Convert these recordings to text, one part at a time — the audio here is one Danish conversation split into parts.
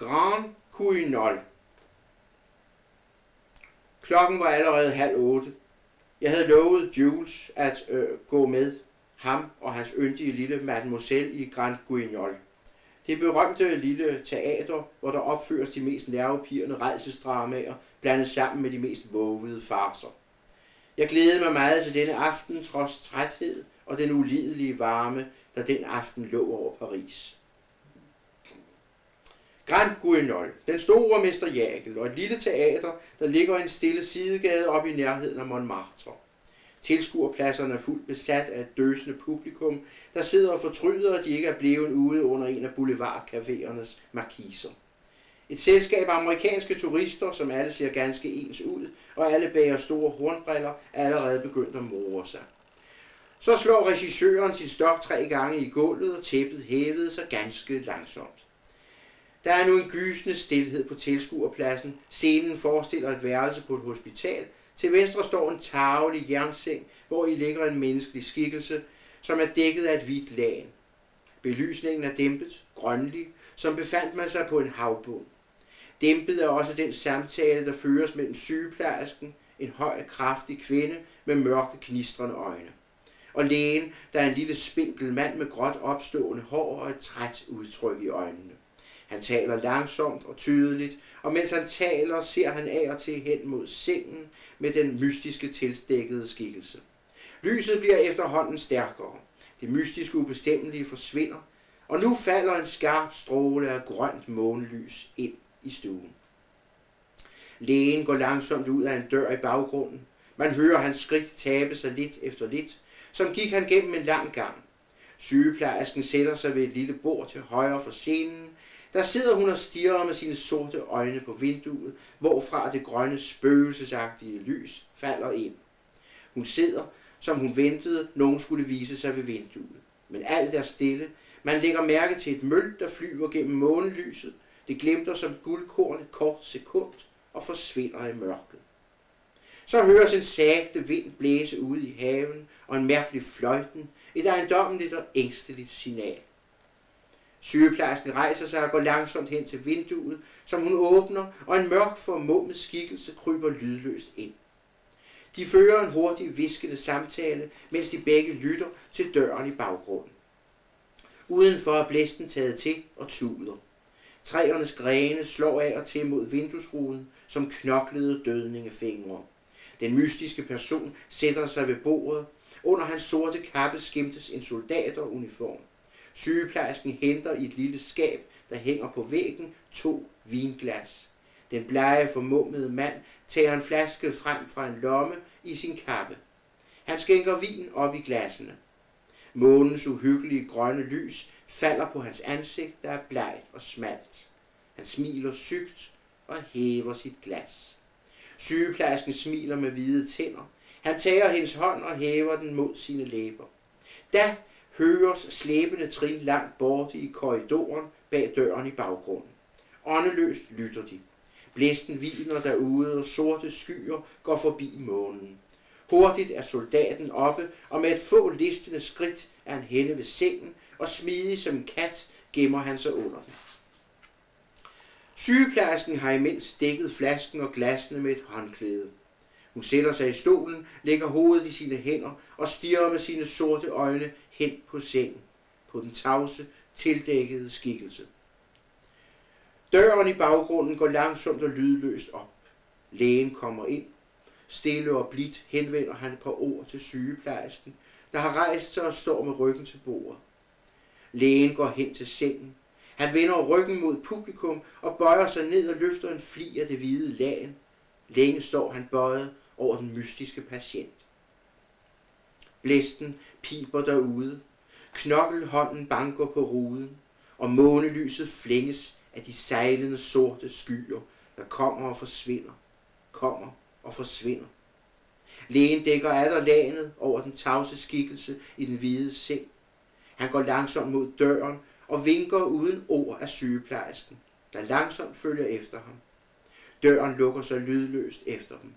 Grand Guignol. Klokken var allerede 7:30. Jeg havde lovet Jules at gå med ham og hans yndige lille mademoiselle i Grand Guignol. Det berømte lille teater, hvor der opføres de mest nervepirrende rædselsdramaer, blandet sammen med de mest vovede farcer. Jeg glædede mig meget til denne aften, trods træthed og den ulidelige varme, der den aften lå over Paris. Grand Guignol, den store mester Jagel og et lille teater, der ligger i en stille sidegade op i nærheden af Montmartre. Tilskuerpladserne er fuldt besat af et døsende publikum, der sidder og fortryder, at de ikke er blevet ude under en af boulevardcaféernes markiser. Et selskab af amerikanske turister, som alle ser ganske ens ud, og alle bærer store hornbriller, er allerede begyndt at more sig. Så slår regissøren sit stok 3 gange i gulvet, og tæppet hævede sig ganske langsomt. Der er nu en gysende stilhed på tilskuerpladsen. Scenen forestiller et værelse på et hospital. Til venstre står en tarvelig jernseng, hvor i ligger en menneskelig skikkelse, som er dækket af et hvidt lagen. Belysningen er dæmpet, grønlig, som befandt man sig på en havbund. Dæmpet er også den samtale, der føres mellem sygeplejersken, en høj, kraftig kvinde med mørke, knistrende øjne, og lægen, der er en lille spinkel mand med gråt opstående hår og et træt udtryk i øjnene. Han taler langsomt og tydeligt, og mens han taler, ser han af og til hen mod sengen med den mystiske tilstækkede skikkelse. Lyset bliver efterhånden stærkere. Det mystiske ubestemmelige forsvinder, og nu falder en skarp stråle af grønt månelys ind i stuen. Lægen går langsomt ud af en dør i baggrunden. Man hører hans skridt tabe sig lidt efter lidt, som gik han gennem en lang gang. Sygeplejersken sætter sig ved et lille bord til højre for scenen. Der sidder hun og stirrer med sine sorte øjne på vinduet, hvorfra det grønne spøgelsesagtige lys falder ind. Hun sidder, som hun ventede, nogen skulle vise sig ved vinduet. Men alt er stille. Man lægger mærke til et møl, der flyver gennem månelyset. Det glimter som guldkorn et kort sekund og forsvinder i mørket. Så høres en sagte vind blæse ude i haven og en mærkelig fløjten, et ejendommeligt og ængsteligt signal. Sygeplejersken rejser sig og går langsomt hen til vinduet, som hun åbner, og en mørk formummet skikkelse kryber lydløst ind. De fører en hurtig viskende samtale, mens de begge lytter til døren i baggrunden. Udenfor er blæsten taget til og tuder. Træernes grene slår af og til mod vinduesruden som knoklede dødningefingre. Den mystiske person sætter sig ved bordet. Under hans sorte kappe skimtes en soldateruniform. Sygeplejersken henter i et lille skab, der hænger på væggen, 2 vinglas. Den blege formummede mand tager en flaske frem fra en lomme i sin kappe. Han skænker vin op i glassene. Månens uhyggelige grønne lys falder på hans ansigt, der er blegt og smalt. Han smiler sygt og hæver sit glas. Sygeplejersken smiler med hvide tænder. Han tager hendes hånd og hæver den mod sine læber. Da høres slæbende trin langt borte i korridoren bag døren i baggrunden. Åndeløst lytter de. Blæsten hviner derude, og sorte skyer går forbi månen. Hurtigt er soldaten oppe, og med et få listende skridt er han henne ved sengen, og smidig som en kat gemmer han sig under den. Sygeplejersken har imens dækket flasken og glassene med et håndklæde. Hun sætter sig i stolen, lægger hovedet i sine hænder og stirrer med sine sorte øjne hen på sengen, på den tavse, tildækkede skikkelse. Døren i baggrunden går langsomt og lydløst op. Lægen kommer ind. Stille og blidt henvender han et par ord til sygeplejersken, der har rejst sig og står med ryggen til bordet. Lægen går hen til sengen. Han vender ryggen mod publikum og bøjer sig ned og løfter en flig af det hvide lagen. Længe står han bøjet over den mystiske patient. Blæsten piber derude. Knokkelhånden banker på ruden, og månelyset flænges af de sejlende sorte skyer, der kommer og forsvinder. Lægen dækker atter lagenet over den tavse skikkelse i den hvide seng. Han går langsomt mod døren og vinker uden ord af sygeplejersken, der langsomt følger efter ham. Døren lukker sig lydløst efter dem.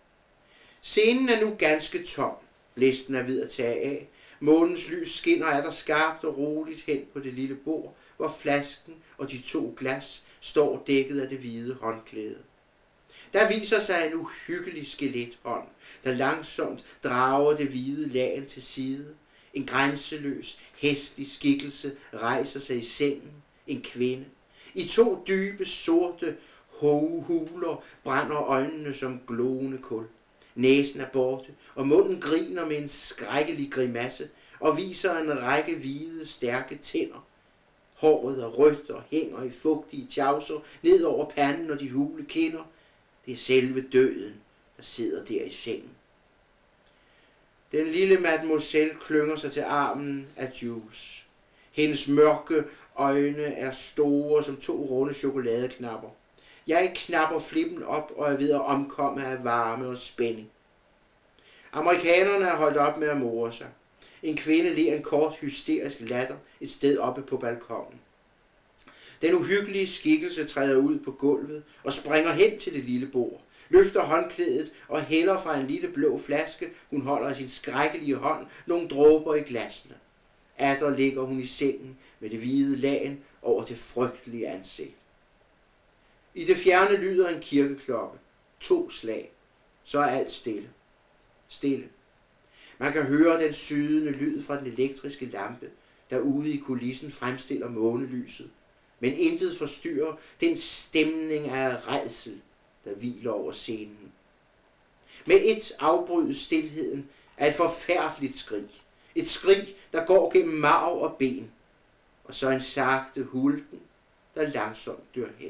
Scenen er nu ganske tom. Blæsten er ved at tage af. Månens lys skinner atter skarpt og roligt hen på det lille bord, hvor flasken og de 2 glas står dækket af det hvide håndklæde. Der viser sig en uhyggelig skelethånd, der langsomt drager det hvide lagen til side. En grænseløs, hæslig skikkelse rejser sig i sengen. En kvinde. I 2 dybe, sorte huler brænder øjnene som glående kul. Næsen er borte, og munden griner med en skrækkelig grimasse og viser en række hvide, stærke tænder. Håret er rødt og hænger i fugtige tjavser ned over panden og de hule kinder. Det er selve døden, der sidder der i sengen. Den lille mademoiselle klynger sig til armen af Jules. Hendes mørke øjne er store som 2 runde chokoladeknapper. Jeg knapper flippen op og er ved at omkomme af varme og spænding. Amerikanerne er holdt op med at more sig. En kvinde ler en kort hysterisk latter et sted oppe på balkonen. Den uhyggelige skikkelse træder ud på gulvet og springer hen til det lille bord, løfter håndklædet og hælder fra en lille blå flaske, hun holder i sin skrækkelige hånd, nogle dråber i glasene. Atter ligger hun i sengen med det hvide lagen over det frygtelige ansigt. I det fjerne lyder en kirkeklokke. 2 slag. Så er alt stille. Stille. Man kan høre den sydende lyd fra den elektriske lampe, der ude i kulissen fremstiller månelyset. Men intet forstyrrer den stemning af rædsel, der hviler over scenen. Med et afbrydes stilheden af et forfærdeligt skrig. Et skrig, der går gennem marv og ben. Og så en sagte hulken, der langsomt dør hen.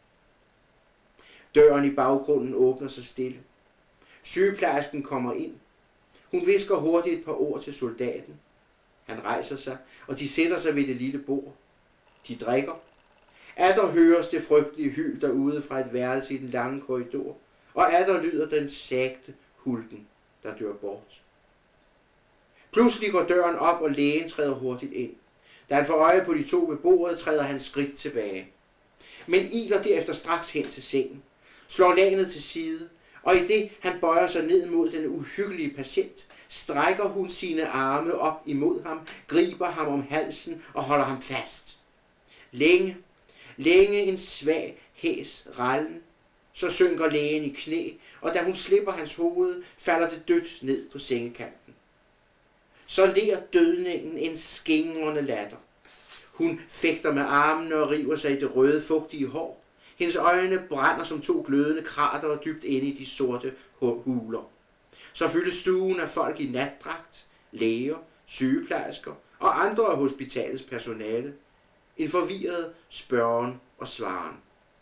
Døren i baggrunden åbner sig stille. Sygeplejersken kommer ind. Hun hvisker hurtigt et par ord til soldaten. Han rejser sig, og de sætter sig ved det lille bord. De drikker. Atter høres det frygtelige hyl derude fra et værelse i den lange korridor, og atter lyder den sagte hulken, der dør bort. Pludselig går døren op, og lægen træder hurtigt ind. Da han får øje på de 2 ved bordet, træder han skridt tilbage. Men iler derefter straks hen til sengen, slår lagenet til side, og i det han bøjer sig ned mod den uhyggelige patient, strækker hun sine arme op imod ham, griber ham om halsen og holder ham fast. Længe en svag hæs rallen, så synker lægen i knæ, og da hun slipper hans hoved, falder det dødt ned på sengekanten. Så ler dødningen en skingrende latter. Hun fægter med armene og river sig i det røde, fugtige hår. Hendes øjne brænder som 2 glødende kratere dybt inde i de sorte huler. Så fyldes stuen af folk i natdragt, læger, sygeplejersker og andre af hospitalets personale. En forvirret spørgen og svaren.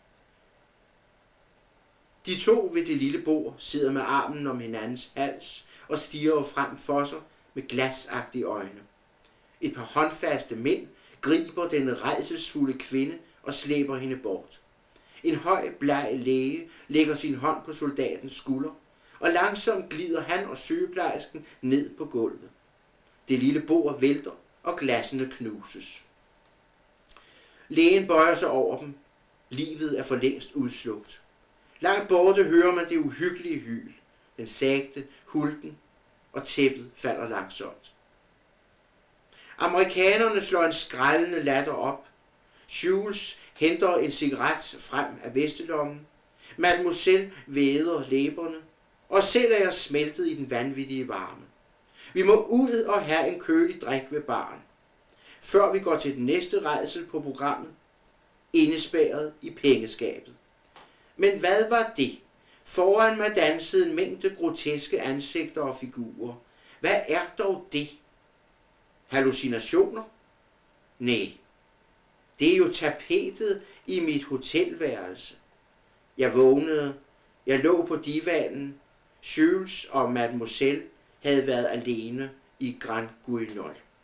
De 2 ved det lille bord sidder med armen om hinandens hals og stirrer frem for sig med glasagtige øjne. Et par håndfaste mænd griber den rædselsfulde kvinde og slæber hende bort. En høj, bleg læge lægger sin hånd på soldatens skulder, og langsomt glider han og sygeplejersken ned på gulvet. Det lille bord vælter, og glassene knuses. Lægen bøjer sig over dem. Livet er for længst udslugt. Langt borte hører man det uhyggelige hyl, den sagte hulken, og tæppet falder langsomt. Amerikanerne slår en skrællende latter op. Jules henter en cigaret frem af vestelommen. Mademoiselle væder læberne, og selv er jeg smeltet i den vanvittige varme. Vi må ud og have en kølig drik ved baren, før vi går til den næste rædsel på programmet, indespærret i pengeskabet. Men hvad var det? Foran mig dansede en mængde groteske ansigter og figurer. Hvad er dog det? Hallucinationer? Nej, det er jo tapetet i mit hotelværelse. Jeg vågnede. Jeg lå på divanen. Jules og mademoiselle havde været alene i Grand Guignol.